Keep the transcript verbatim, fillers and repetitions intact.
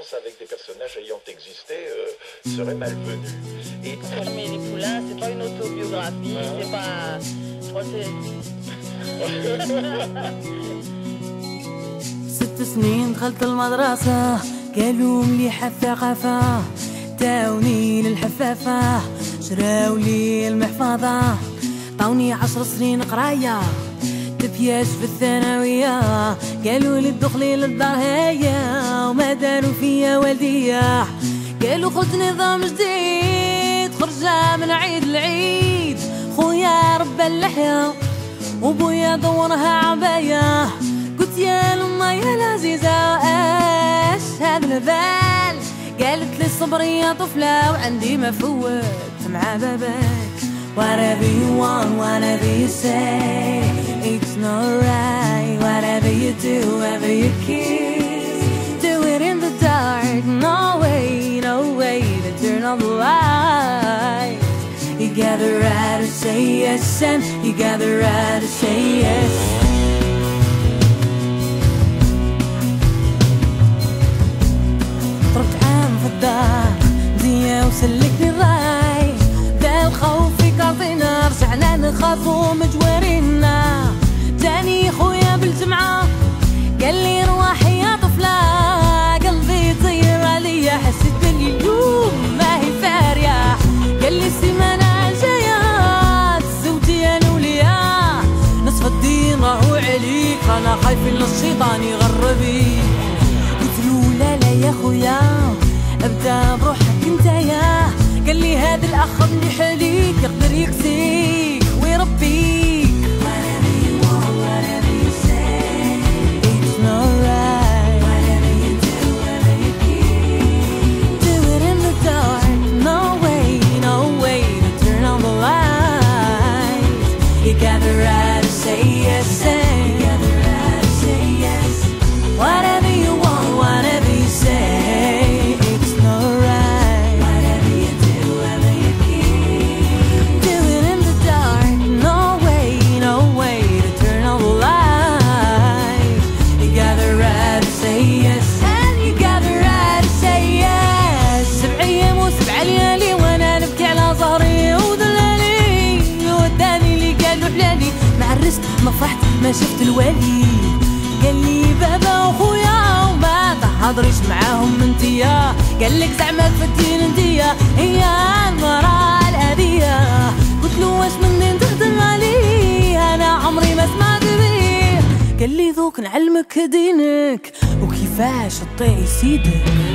alliances avec des personnages ayant existé euh, serait malvenue. Et... Mais les poulains, c'est pas une autobiographie, ah. c'est pas... Je crois que c'est... ست سنين دخلت المدرسة قالوا مليحة الثقافة داوني للحفافة شراولي المحفظة عطاوني عشر سنين قراية دبياش في الثانوية قالوا لي دخلي للدار هيا وما داروا فيا والدية قالوا خذ نظام جديد خرجة من عيد لعيد خويا ربى اللحية وبويا دورها عباية قلت يا لما يا العزيزة اش هذا البال قالت لي صبري يا طفلة وعندي ما فوت مع باباك whatever you want whatever you say it's not right whatever you do whatever you kiss do it in the dark no way no way to turn on the light you got the right to say yes and you got the right to say yes دنيا وسلكني الراي ذا الخوف في كارطينا رجعنا نخافو مجوارينا جاني خويا بالجمعة قال لي رواحي يا طفلة قلبي يطير عليا حسيت بلي اليوم ما هي فارية قال لي السيمانة الجاية تزوجي انا وليا نصف الدين راهو عليك انا خايف ان الشيطان يغربي قلتلو لا لا يا خويا ابدا بروحك نتايا قال لي هذا الاخ مليح عليك يقدر يكسيك ويربيك whatever you want whatever you say it's not right whatever you do whatever you keep do it in the dark no way no way to turn on the lights you got the right to say yes and you got the right to say yes whatever you want whatever you say ما فرحت ما شفت الوالي قال لي بابا وخويا وما تهضريش معاهم انتيا قال لك زعما تفتين انتيا هي المرأة الأذية قلت له واش منين تهدم عليه انا عمري ما سمعت بيه قال لي ذوك نعلمك دينك وكيفاش تطيعي سيدك